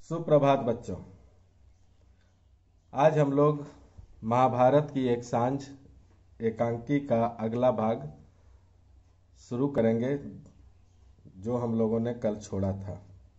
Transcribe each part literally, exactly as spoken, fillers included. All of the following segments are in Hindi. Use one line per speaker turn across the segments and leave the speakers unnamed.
सुप्रभात बच्चों। आज हम लोग महाभारत की एक सांझ एकांकी का अगला भाग शुरू करेंगे, जो हम लोगों ने कल छोड़ा था।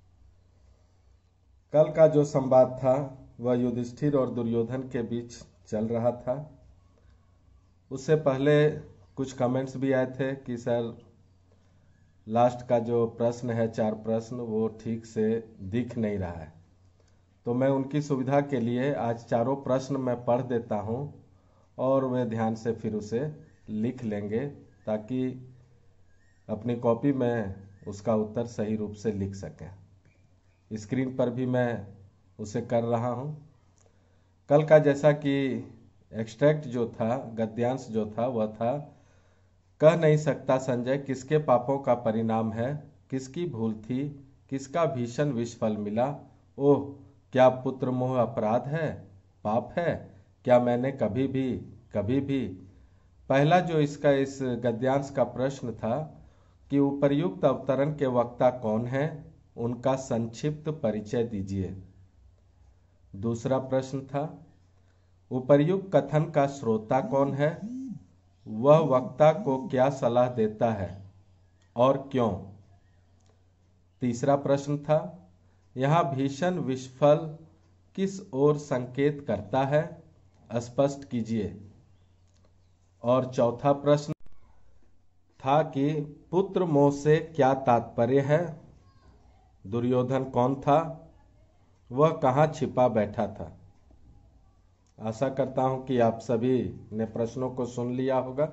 कल का जो संवाद था वह युधिष्ठिर और दुर्योधन के बीच चल रहा था। उससे पहले कुछ कमेंट्स भी आए थे कि सर लास्ट का जो प्रश्न है, चार प्रश्न, वो ठीक से दिख नहीं रहा है। तो मैं उनकी सुविधा के लिए आज चारों प्रश्न मैं पढ़ देता हूं और वे ध्यान से फिर उसे लिख लेंगे, ताकि अपनी कॉपी में उसका उत्तर सही रूप से लिख सकें। स्क्रीन पर भी मैं उसे कर रहा हूं। कल का जैसा कि एक्सट्रैक्ट जो था, गद्यांश जो था, वह था, कह नहीं सकता संजय किसके पापों का परिणाम है, किसकी भूल थी, किसका भीषण विषफल मिला। ओह, क्या पुत्र मोह अपराध है, पाप है? क्या मैंने कभी भी कभी भी पहला जो इसका इस गद्यांश का प्रश्न था कि उपर्युक्त अवतरण के वक्ता कौन है, उनका संक्षिप्त परिचय दीजिए। दूसरा प्रश्न था, उपर्युक्त कथन का श्रोता कौन है, वह वक्ता को क्या सलाह देता है और क्यों। तीसरा प्रश्न था, यहां भीषण विषफल किस ओर संकेत करता है, स्पष्ट कीजिए। और चौथा प्रश्न था कि पुत्र मोह से क्या तात्पर्य है, दुर्योधन कौन था, वह कहां छिपा बैठा था। आशा करता हूं कि आप सभी ने प्रश्नों को सुन लिया होगा।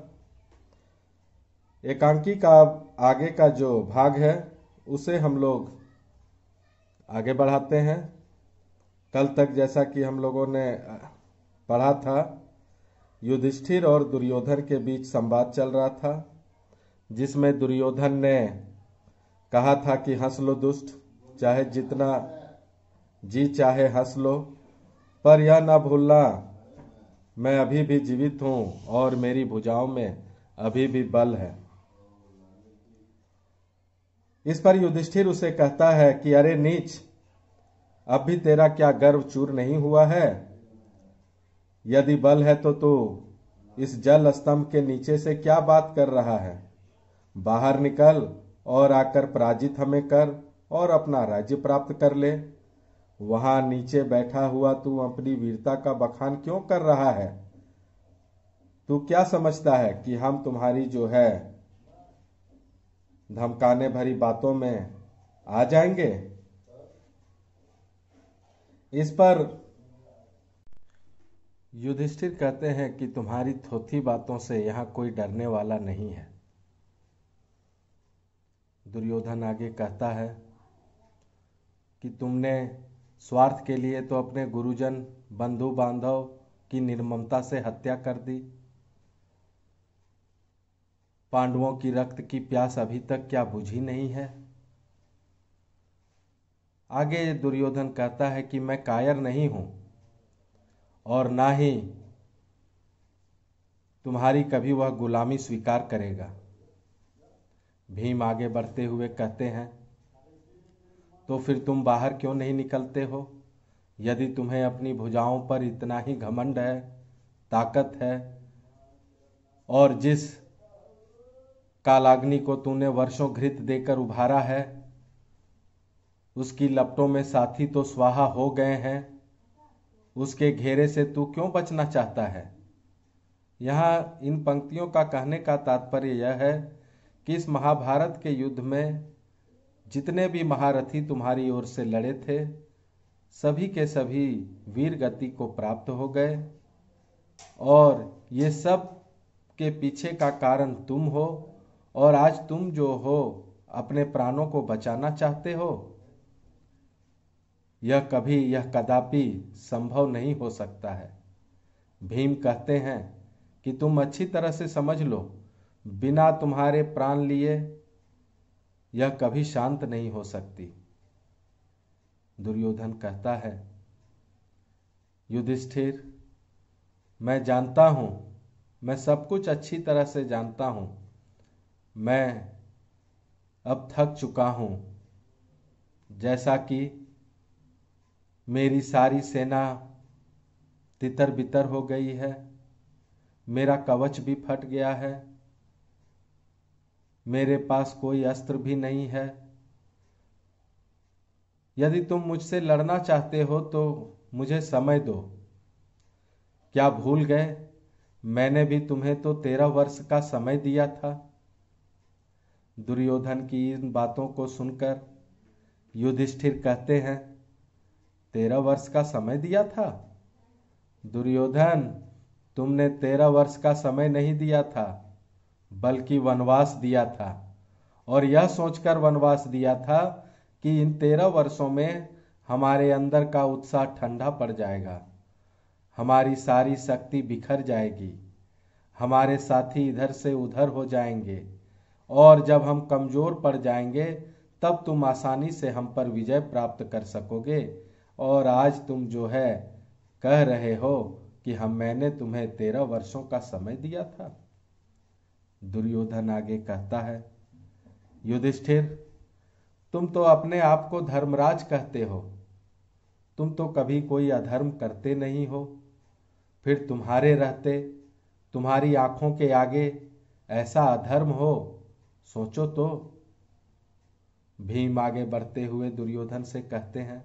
एकांकी का आगे का जो भाग है उसे हम लोग आगे बढ़ाते हैं। कल तक जैसा कि हम लोगों ने पढ़ा था, युधिष्ठिर और दुर्योधन के बीच संवाद चल रहा था, जिसमें दुर्योधन ने कहा था कि हंस लो दुष्ट, चाहे जितना जी चाहे हंस लो, पर यह ना भूलना मैं अभी भी जीवित हूं और मेरी भुजाओं में अभी भी बल है। इस पर युधिष्ठिर उसे कहता है कि अरे नीच, अब भी तेरा क्या गर्व चूर नहीं हुआ है? यदि बल है तो तू इस जल स्तंभ के नीचे से क्या बात कर रहा है? बाहर निकल और आकर पराजित हमें कर और अपना राज्य प्राप्त कर ले। वहां नीचे बैठा हुआ तू अपनी वीरता का बखान क्यों कर रहा है? तू क्या समझता है कि हम तुम्हारी जो है धमकाने भरी बातों में आ जाएंगे? इस पर युधिष्ठिर कहते हैं कि तुम्हारी थोथी बातों से यहां कोई डरने वाला नहीं है। दुर्योधन आगे कहता है कि तुमने स्वार्थ के लिए तो अपने गुरुजन बंधु बांधव की निर्ममता से हत्या कर दी। पांडवों की रक्त की प्यास अभी तक क्या बुझी नहीं है? आगे दुर्योधन कहता है कि मैं कायर नहीं हूं और ना ही तुम्हारी कभी वह गुलामी स्वीकार करेगा। भीम आगे बढ़ते हुए कहते हैं, तो फिर तुम बाहर क्यों नहीं निकलते हो? यदि तुम्हें अपनी भुजाओं पर इतना ही घमंड है, ताकत है, और जिस कालाग्नि को तूने वर्षों घृत देकर उभारा है, उसकी लपटों में साथी तो स्वाहा हो गए हैं, उसके घेरे से तू क्यों बचना चाहता है? यहां इन पंक्तियों का कहने का तात्पर्य यह है कि इस महाभारत के युद्ध में जितने भी महारथी तुम्हारी ओर से लड़े थे, सभी के सभी वीर गति को प्राप्त हो गए, और ये सब के पीछे का कारण तुम हो, और आज तुम जो हो अपने प्राणों को बचाना चाहते हो। यह कभी, यह कदापि संभव नहीं हो सकता है। भीम कहते हैं कि तुम अच्छी तरह से समझ लो, बिना तुम्हारे प्राण लिए यह कभी शांत नहीं हो सकती। दुर्योधन कहता है, युधिष्ठिर, मैं जानता हूं, मैं सब कुछ अच्छी तरह से जानता हूं। मैं अब थक चुका हूं। जैसा कि मेरी सारी सेना तितर बितर हो गई है, मेरा कवच भी फट गया है, मेरे पास कोई अस्त्र भी नहीं है। यदि तुम मुझसे लड़ना चाहते हो तो मुझे समय दो। क्या भूल गए, मैंने भी तुम्हें तो तेरह वर्ष का समय दिया था। दुर्योधन की इन बातों को सुनकर युधिष्ठिर कहते हैं, तेरह वर्ष का समय दिया था? दुर्योधन, तुमने तेरह वर्ष का समय नहीं दिया था, बल्कि वनवास दिया था, और यह सोचकर वनवास दिया था कि इन तेरह वर्षों में हमारे अंदर का उत्साह ठंडा पड़ जाएगा, हमारी सारी शक्ति बिखर जाएगी, हमारे साथी इधर से उधर हो जाएंगे, और जब हम कमजोर पड़ जाएंगे तब तुम आसानी से हम पर विजय प्राप्त कर सकोगे। और आज तुम जो है कह रहे हो कि हम मैंने तुम्हें तेरह वर्षों का समय दिया था। दुर्योधन आगे कहता है, युधिष्ठिर, तुम तो अपने आप को धर्मराज कहते हो, तुम तो कभी कोई अधर्म करते नहीं हो, फिर तुम्हारे रहते तुम्हारी आंखों के आगे ऐसा अधर्म हो, सोचो तो। भीम आगे बढ़ते हुए दुर्योधन से कहते हैं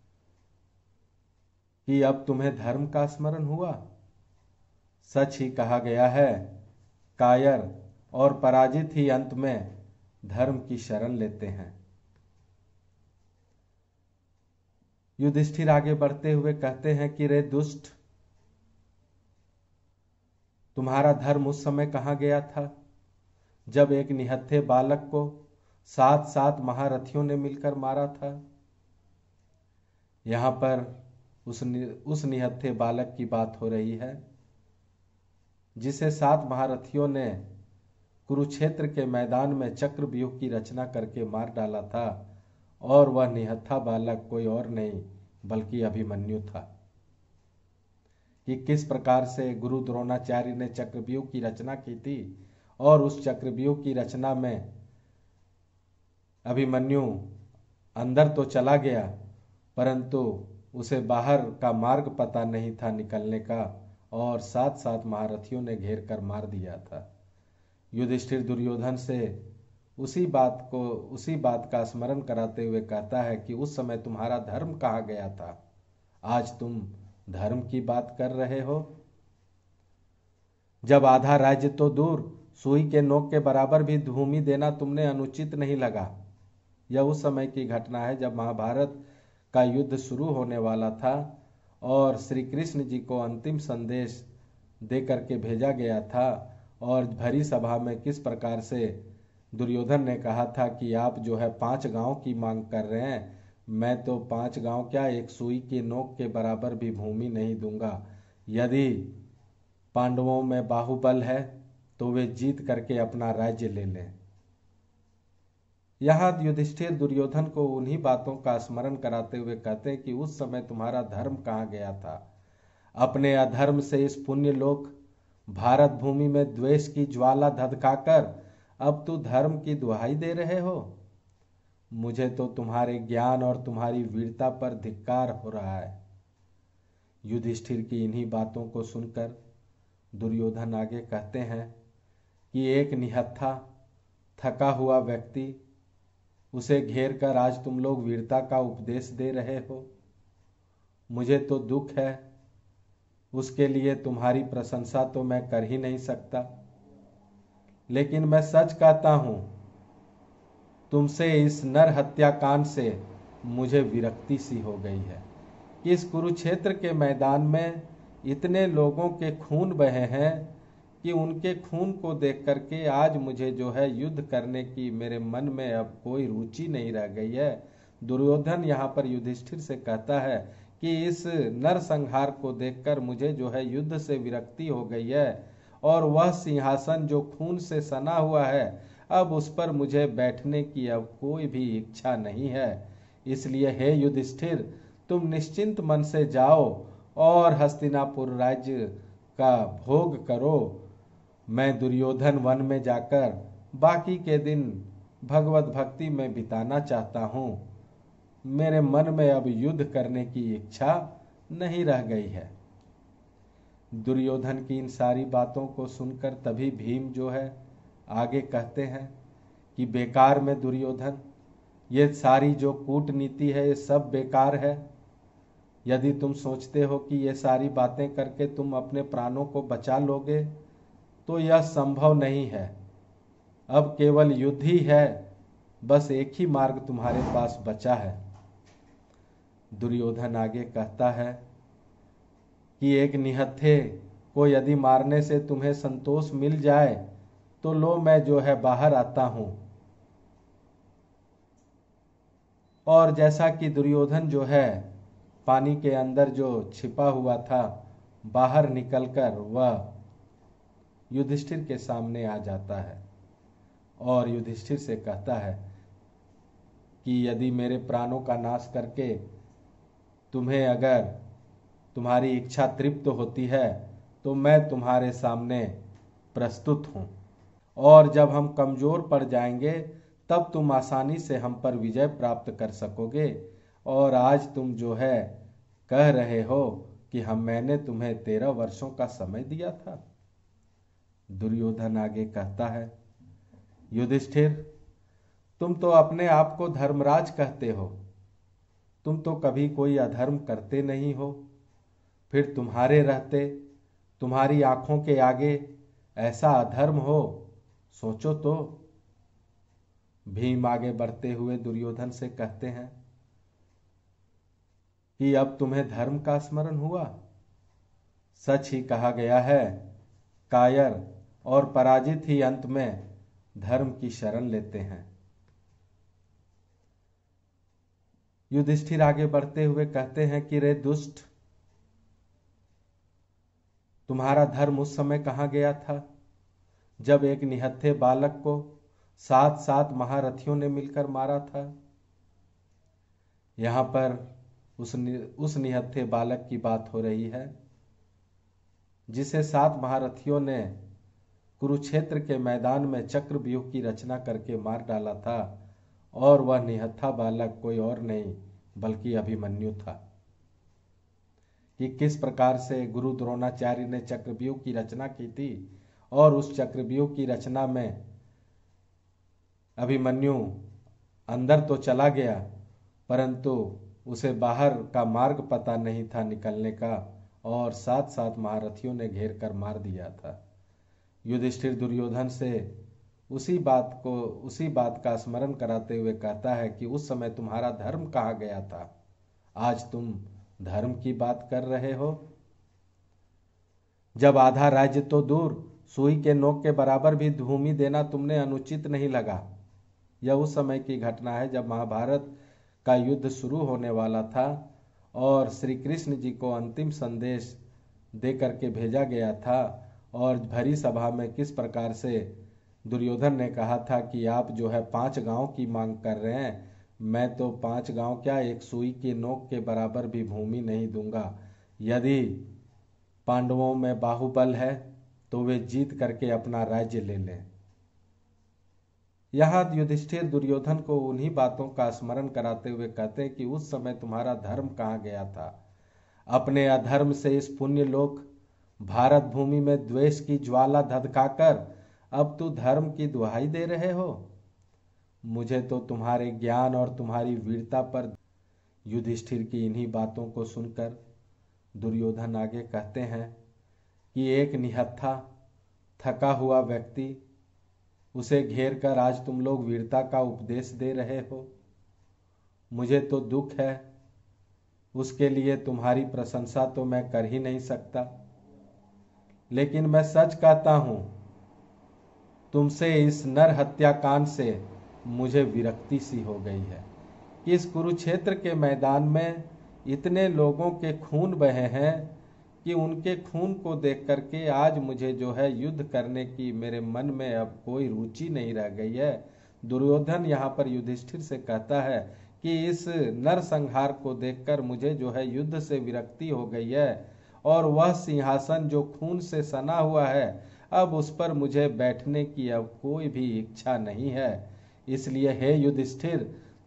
कि अब तुम्हें धर्म का स्मरण हुआ। सच ही कहा गया है, कायर और पराजित ही अंत में धर्म की शरण लेते हैं। युधिष्ठिर आगे बढ़ते हुए कहते हैं कि रे दुष्ट, तुम्हारा धर्म उस समय कहाँ गया था जब एक निहत्थे बालक को सात सात महारथियों ने मिलकर मारा था। यहां पर उस उस निहत्थे बालक की बात हो रही है जिसे सात महारथियों ने कुरुक्षेत्र के मैदान में चक्रव्यूह की रचना करके मार डाला था, और वह निहत्था बालक कोई और नहीं बल्कि अभिमन्यु था। कि किस प्रकार से गुरु द्रोणाचार्य ने चक्रव्यूह की रचना की थी, और उस चक्रव्यूह की रचना में अभिमन्यु अंदर तो चला गया, परंतु उसे बाहर का मार्ग पता नहीं था निकलने का, और सात सात महारथियों ने घेर कर मार दिया था। युधिष्ठिर दुर्योधन से उसी बात को उसी बात का स्मरण कराते हुए कहता है कि उस समय तुम्हारा धर्म कहाँ गया था, आज तुम धर्म की बात कर रहे हो। जब आधा राज्य तो दूर, सुई के नोक के बराबर भी भूमि देना तुमने अनुचित नहीं लगा। यह उस समय की घटना है जब महाभारत का युद्ध शुरू होने वाला था, और श्री कृष्ण जी को अंतिम संदेश दे करके भेजा गया था, और भरी सभा में किस प्रकार से दुर्योधन ने कहा था कि आप जो है पांच गांव की मांग कर रहे हैं, मैं तो पांच गांव क्या एक सुई के नोक के बराबर भी भूमि नहीं दूंगा। यदि पांडवों में बाहुबल है तो वे जीत करके अपना राज्य ले लें। यहाँ युधिष्ठिर दुर्योधन को उन्हीं बातों का स्मरण कराते हुए कहते हैं कि उस समय तुम्हारा धर्म कहाँ गया था। अपने अधर्म से इस पुण्य लोक भारत भूमि में द्वेष की ज्वाला धधकाकर अब तू धर्म की दुहाई दे रहे हो। मुझे तो तुम्हारे ज्ञान और तुम्हारी वीरता पर धिक्कार हो रहा है। युधिष्ठिर की इन्हीं बातों को सुनकर दुर्योधन आगे कहते हैं कि एक निहत्था थका हुआ व्यक्ति, उसे घेर कर आज तुम लोग वीरता का उपदेश दे रहे हो। मुझे तो दुख है, उसके लिए तुम्हारी प्रशंसा तो मैं कर ही नहीं सकता, लेकिन मैं सच कहता हूं, तुमसे इस नर हत्याकांड से मुझे विरक्ति सी हो गई है कि इस कुरुक्षेत्र के मैदान में इतने लोगों के खून बहे हैं कि उनके खून को देख करके आज मुझे जो है युद्ध करने की मेरे मन में अब कोई रुचि नहीं रह गई है। दुर्योधन यहाँ पर युधिष्ठिर से कहता है कि इस नर संहार को देखकर मुझे जो है युद्ध से विरक्ति हो गई है, और वह सिंहासन जो खून से सना हुआ है अब उस पर मुझे बैठने की अब कोई भी इच्छा नहीं है। इसलिए हे युधिष्ठिर, तुम निश्चिंत मन से जाओ और हस्तिनापुर राज्य का भोग करो। मैं दुर्योधन वन में जाकर बाकी के दिन भगवत भक्ति में बिताना चाहता हूँ। मेरे मन में अब युद्ध करने की इच्छा नहीं रह गई है। दुर्योधन की इन सारी बातों को सुनकर तभी भीम जो है आगे कहते हैं कि बेकार में दुर्योधन, ये सारी जो कूटनीति है ये सब बेकार है। यदि तुम सोचते हो कि ये सारी बातें करके तुम अपने प्राणों को बचा लोगे तो यह संभव नहीं है। अब केवल युद्ध ही है, बस एक ही मार्ग तुम्हारे पास बचा है। दुर्योधन आगे कहता है कि एक निहत्थे को यदि मारने से तुम्हें संतोष मिल जाए तो लो मैं जो है बाहर आता हूं। और जैसा कि दुर्योधन जो है पानी के अंदर जो छिपा हुआ था, बाहर निकलकर वह युधिष्ठिर के सामने आ जाता है और युधिष्ठिर से कहता है कि यदि मेरे प्राणों का नाश करके तुम्हें अगर तुम्हारी इच्छा तृप्त होती है तो मैं तुम्हारे सामने प्रस्तुत हूं, और जब हम कमजोर पड़ जाएंगे तब तुम आसानी से हम पर विजय प्राप्त कर सकोगे। और आज तुम जो है कह रहे हो कि हम मैंने तुम्हें तेरह वर्षों का समय दिया था। दुर्योधन आगे कहता है, युधिष्ठिर तुम तो अपने आप को धर्मराज कहते हो, तुम तो कभी कोई अधर्म करते नहीं हो, फिर तुम्हारे रहते तुम्हारी आंखों के आगे ऐसा अधर्म हो, सोचो तो। भीम आगे बढ़ते हुए दुर्योधन से कहते हैं कि अब तुम्हें धर्म का स्मरण हुआ। सच ही कहा गया है, कायर और पराजित ही अंत में धर्म की शरण लेते हैं। युधिष्ठिर आगे बढ़ते हुए कहते हैं कि रे दुष्ट, तुम्हारा धर्म उस समय कहां गया था जब एक निहत्थे बालक को सात सात महारथियों ने मिलकर मारा था। यहां पर उस उस निहत्थे बालक की बात हो रही है जिसे सात महारथियों ने कुरुक्षेत्र के मैदान में चक्रव्यूह की रचना करके मार डाला था, और वह निहत्था बालक कोई और नहीं बल्कि अभिमन्यु था। कि किस प्रकार से गुरु द्रोणाचार्य ने चक्रव्यूह की रचना की थी, और उस चक्रव्यूह की रचना में अभिमन्यु अंदर तो चला गया परंतु उसे बाहर का मार्ग पता नहीं था निकलने का, और सात सात महारथियों ने घेर कर मार दिया था। युधिष्ठिर दुर्योधन से उसी बात को उसी बात का स्मरण कराते हुए कहता है कि उस समय तुम्हारा धर्म कहाँ गया था, आज तुम धर्म की बात कर रहे हो। जब आधा राज्य तो दूर, सुई के नोक के बराबर भी भूमि देना तुमने अनुचित नहीं लगा। यह उस समय की घटना है जब महाभारत का युद्ध शुरू होने वाला था और श्री कृष्ण जी को अंतिम संदेश दे करके भेजा गया था, और भरी सभा में किस प्रकार से दुर्योधन ने कहा था कि आप जो है पांच गांव की मांग कर रहे हैं, मैं तो पांच गांव क्या एक सुई के नोक के बराबर भी भूमि नहीं दूंगा। यदि पांडवों में बाहुबल है तो वे जीत करके अपना राज्य ले लें। यहाँ युधिष्ठिर दुर्योधन को उन्हीं बातों का स्मरण कराते हुए कहते हैं कि उस समय तुम्हारा धर्म कहाँ गया था। अपने अधर्म से इस पुण्य लोक भारत भूमि में द्वेष की ज्वाला धधकाकर अब तू धर्म की दुहाई दे रहे हो। मुझे तो तुम्हारे ज्ञान और तुम्हारी वीरता पर। युधिष्ठिर की इन्हीं बातों को सुनकर दुर्योधन आगे कहते हैं कि एक निहत्था थका हुआ व्यक्ति, उसे घेर कर आज तुम लोग वीरता का उपदेश दे रहे हो। मुझे तो दुख है, उसके लिए तुम्हारी प्रशंसा तो मैं कर ही नहीं सकता, लेकिन मैं सच कहता हूं, तुमसे इस नर हत्याकांड से मुझे विरक्ति सी हो गई है कि इस कुरुक्षेत्र के मैदान में इतने लोगों के खून बहे हैं कि उनके खून को देख करके आज मुझे जो है युद्ध करने की मेरे मन में अब कोई रुचि नहीं रह गई है। दुर्योधन यहाँ पर युधिष्ठिर से कहता है कि इस नर संहार को देखकर मुझे जो है युद्ध से विरक्ति हो गई है, और वह सिंहासन जो खून से सना हुआ है अब उस पर मुझे बैठने की अब कोई भी इच्छा नहीं है। इसलिए हे युधिष्ठिर,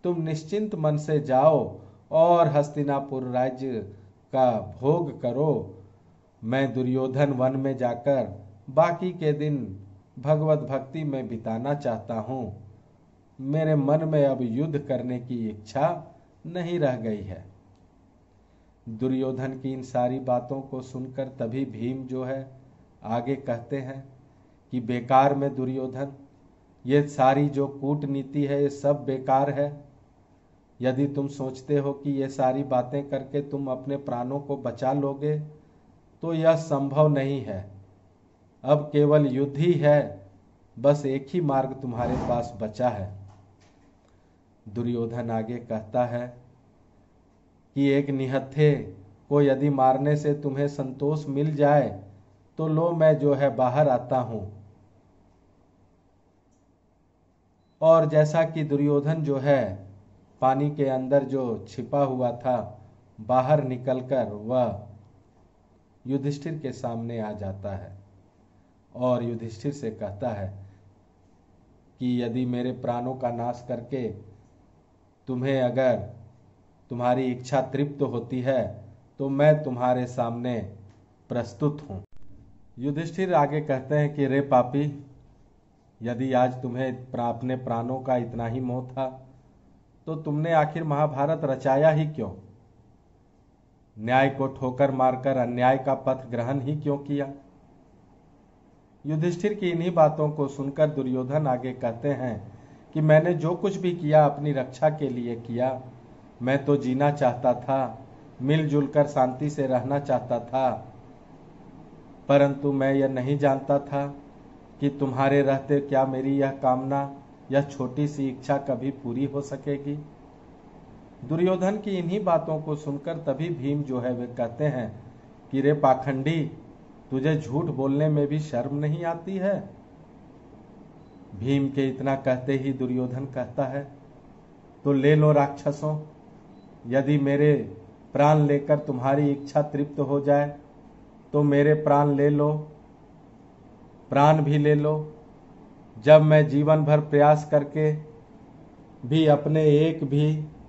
तुम निश्चिंत मन से जाओ और हस्तिनापुर राज्य का भोग करो। मैं दुर्योधन वन में जाकर बाकी के दिन भगवत भक्ति में बिताना चाहता हूँ। मेरे मन में अब युद्ध करने की इच्छा नहीं रह गई है। दुर्योधन की इन सारी बातों को सुनकर तभी भीम जो है आगे कहते हैं कि बेकार में दुर्योधन, ये सारी जो कूटनीति है ये सब बेकार है। यदि तुम सोचते हो कि ये सारी बातें करके तुम अपने प्राणों को बचा लोगे तो यह संभव नहीं है। अब केवल युद्ध ही है, बस एक ही मार्ग तुम्हारे पास बचा है। दुर्योधन आगे कहता है कि एक निहत्थे को यदि मारने से तुम्हें संतोष मिल जाए तो लो मैं जो है बाहर आता हूं। और जैसा कि दुर्योधन जो है पानी के अंदर जो छिपा हुआ था, बाहर निकलकर वह युधिष्ठिर के सामने आ जाता है और युधिष्ठिर से कहता है कि यदि मेरे प्राणों का नाश करके तुम्हें अगर तुम्हारी इच्छा तृप्त होती है तो मैं तुम्हारे सामने प्रस्तुत हूं। युधिष्ठिर आगे कहते हैं कि रे पापी, यदि आज तुम्हें अपने प्राणों का इतना ही मोह था तो तुमने आखिर महाभारत रचाया ही क्यों? न्याय को ठोकर मारकर अन्याय का पथ ग्रहण ही क्यों किया? युधिष्ठिर की इन्हीं बातों को सुनकर दुर्योधन आगे कहते हैं कि मैंने जो कुछ भी किया अपनी रक्षा के लिए किया। मैं तो जीना चाहता था, मिलजुल कर शांति से रहना चाहता था, परंतु मैं यह नहीं जानता था कि तुम्हारे रहते क्या मेरी यह कामना, यह छोटी सी इच्छा कभी पूरी हो सकेगी। दुर्योधन की इन्हीं बातों को सुनकर तभी भीम जो है वे कहते हैं कि रे पाखंडी, तुझे झूठ बोलने में भी शर्म नहीं आती है? भीम के इतना कहते ही दुर्योधन कहता है, तो ले लो राक्षसों, यदि मेरे प्राण लेकर तुम्हारी इच्छा तृप्त हो जाए तो मेरे प्राण ले लो, प्राण भी ले लो। जब मैं जीवन भर प्रयास करके भी अपने एक भी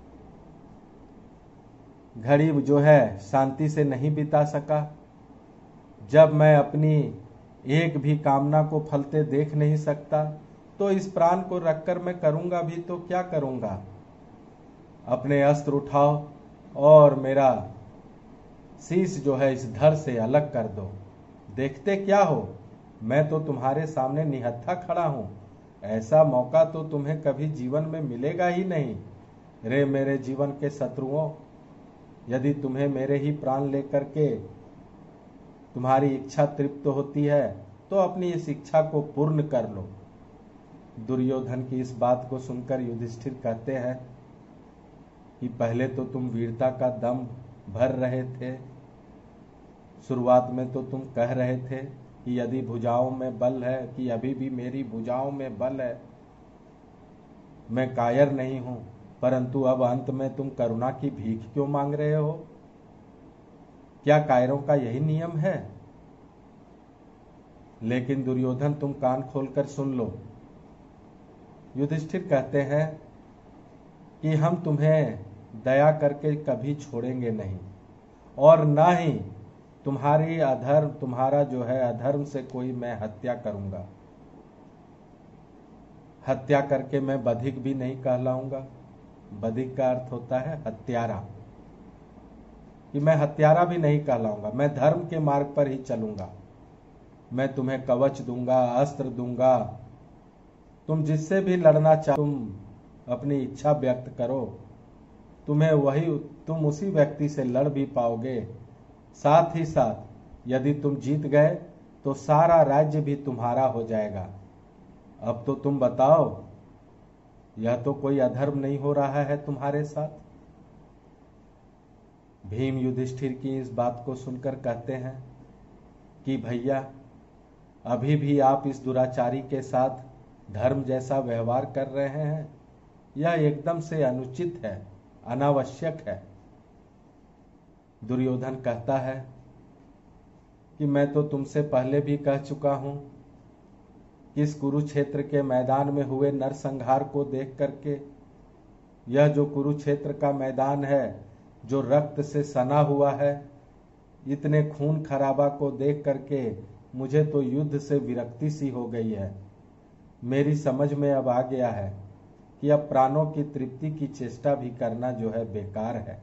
घड़ी जो है शांति से नहीं बिता सका, जब मैं अपनी एक भी कामना को फलते देख नहीं सकता, तो इस प्राण को रखकर मैं करूंगा भी तो क्या करूंगा? अपने अस्त्र उठाओ और मेरा शीश जो है इस धड़ से अलग कर दो। देखते क्या हो, मैं तो तुम्हारे सामने निहत्था खड़ा हूं। ऐसा मौका तो तुम्हें कभी जीवन में मिलेगा ही नहीं। रे मेरे जीवन के शत्रुओं, यदि तुम्हें मेरे ही प्राण लेकर के तुम्हारी इच्छा तृप्त होती है तो अपनी इस इच्छा को पूर्ण कर लो। दुर्योधन की इस बात को सुनकर युधिष्ठिर कहते हैं कि पहले तो तुम वीरता का दम भर रहे थे। शुरुआत में तो तुम कह रहे थे कि यदि भुजाओं में बल है, कि अभी भी मेरी भुजाओं में बल है, मैं कायर नहीं हूं, परंतु अब अंत में तुम करुणा की भीख क्यों मांग रहे हो? क्या कायरों का यही नियम है? लेकिन दुर्योधन तुम कान खोलकर सुन लो। युधिष्ठिर कहते हैं कि हम तुम्हें दया करके कभी छोड़ेंगे नहीं, और ना ही तुम्हारी अधर्म तुम्हारा जो है अधर्म से कोई मैं हत्या करूंगा। हत्या करके मैं बधिक भी नहीं कहलाऊंगा। बधिक का अर्थ होता है हत्यारा, कि मैं हत्यारा भी नहीं कहलाऊंगा। मैं धर्म के मार्ग पर ही चलूंगा। मैं तुम्हें कवच दूंगा, अस्त्र दूंगा। तुम जिससे भी लड़ना चाहो, तुम अपनी इच्छा व्यक्त करो, तुम्हें वही तुम उसी व्यक्ति से लड़ भी पाओगे। साथ ही साथ यदि तुम जीत गए तो सारा राज्य भी तुम्हारा हो जाएगा। अब तो तुम बताओ, यह तो कोई अधर्म नहीं हो रहा है तुम्हारे साथ? भीम युधिष्ठिर की इस बात को सुनकर कहते हैं कि भैया, अभी भी आप इस दुराचारी के साथ धर्म जैसा व्यवहार कर रहे हैं। यह एकदम से अनुचित है, अनावश्यक है। दुर्योधन कहता है कि मैं तो तुमसे पहले भी कह चुका हूं कि इस कुरुक्षेत्र के मैदान में हुए नरसंहार को देख करके यह जो कुरुक्षेत्र का मैदान है, जो रक्त से सना हुआ है, इतने खून खराबा को देख करके मुझे तो युद्ध से विरक्ति सी हो गई है। मेरी समझ में अब आ गया है कि अब प्राणों की तृप्ति की चेष्टा भी करना जो है बेकार है।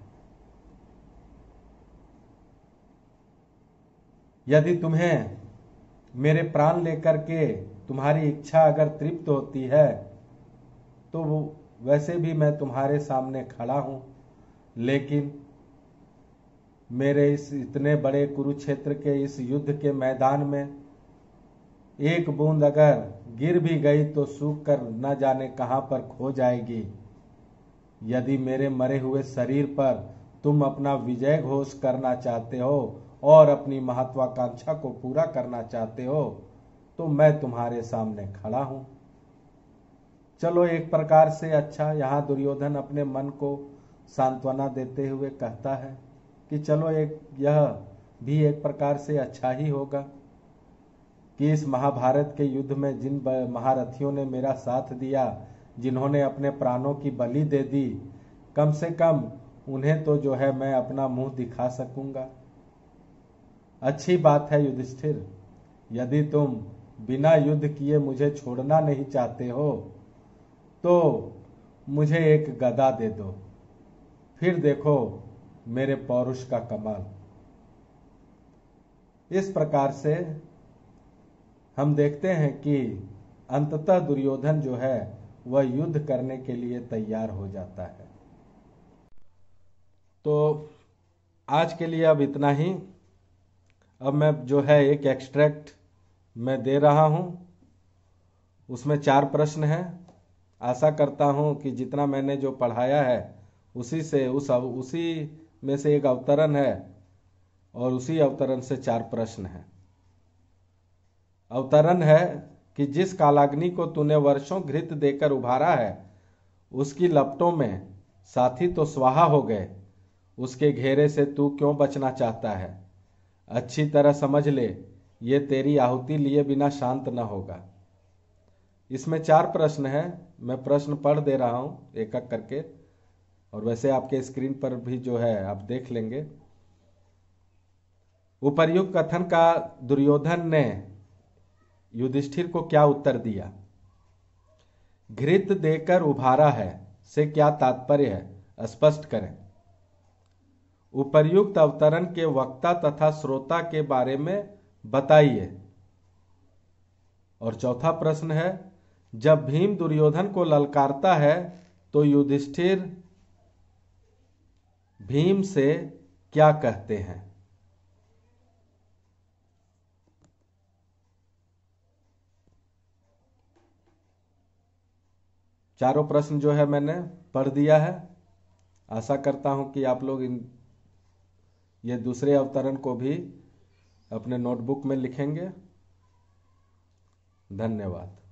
यदि तुम्हें मेरे प्राण लेकर के तुम्हारी इच्छा अगर तृप्त होती है तो वो वैसे भी मैं तुम्हारे सामने खड़ा हूं, लेकिन मेरे इस इतने बड़े कुरुक्षेत्र के इस युद्ध के मैदान में एक बूंद अगर गिर भी गई तो सूख कर न जाने कहां पर खो जाएगी। यदि मेरे मरे हुए शरीर पर तुम अपना विजय घोष करना चाहते हो और अपनी महत्वाकांक्षा को पूरा करना चाहते हो तो मैं तुम्हारे सामने खड़ा हूं। चलो, एक प्रकार से अच्छा, यहां दुर्योधन अपने मन को सांत्वना देते हुए कहता है कि चलो, एक यह भी एक प्रकार से अच्छा ही होगा कि इस महाभारत के युद्ध में जिन महारथियों ने मेरा साथ दिया, जिन्होंने अपने प्राणों की बलि दे दी, कम से कम उन्हें तो जो है मैं अपना मुंह दिखा सकूंगा। अच्छी बात है युधिष्ठिर, यदि तुम बिना युद्ध किए मुझे छोड़ना नहीं चाहते हो तो मुझे एक गदा दे दो, फिर देखो मेरे पौरुष का कमाल। इस प्रकार से हम देखते हैं कि अंततः दुर्योधन जो है वह युद्ध करने के लिए तैयार हो जाता है। तो आज के लिए अब इतना ही। अब मैं जो है एक एक्सट्रैक्ट मैं दे रहा हूं, उसमें चार प्रश्न हैं। आशा करता हूं कि जितना मैंने जो पढ़ाया है उसी से उस उसी में से एक अवतरण है और उसी अवतरण से चार प्रश्न हैं। अवतरण है कि जिस कालाग्नि को तूने वर्षों घृत देकर उभारा है, उसकी लपटों में साथी तो स्वाहा हो गए, उसके घेरे से तू क्यों बचना चाहता है? अच्छी तरह समझ ले, ये तेरी आहुति लिए बिना शांत न होगा। इसमें चार प्रश्न हैं, मैं प्रश्न पढ़ दे रहा हूं एक एक करके, और वैसे आपके स्क्रीन पर भी जो है आप देख लेंगे। उपर्युक्त कथन का दुर्योधन ने युधिष्ठिर को क्या उत्तर दिया? घृत देकर उभारा है से क्या तात्पर्य है, स्पष्ट करें। उपर्युक्त अवतरण के वक्ता तथा श्रोता के बारे में बताइए। और चौथा प्रश्न है, जब भीम दुर्योधन को ललकारता है तो युधिष्ठिर भीम से क्या कहते हैं? चारों प्रश्न जो है मैंने पढ़ दिया है। आशा करता हूं कि आप लोग इन ये दूसरे अवतरण को भी अपने नोटबुक में लिखेंगे। धन्यवाद।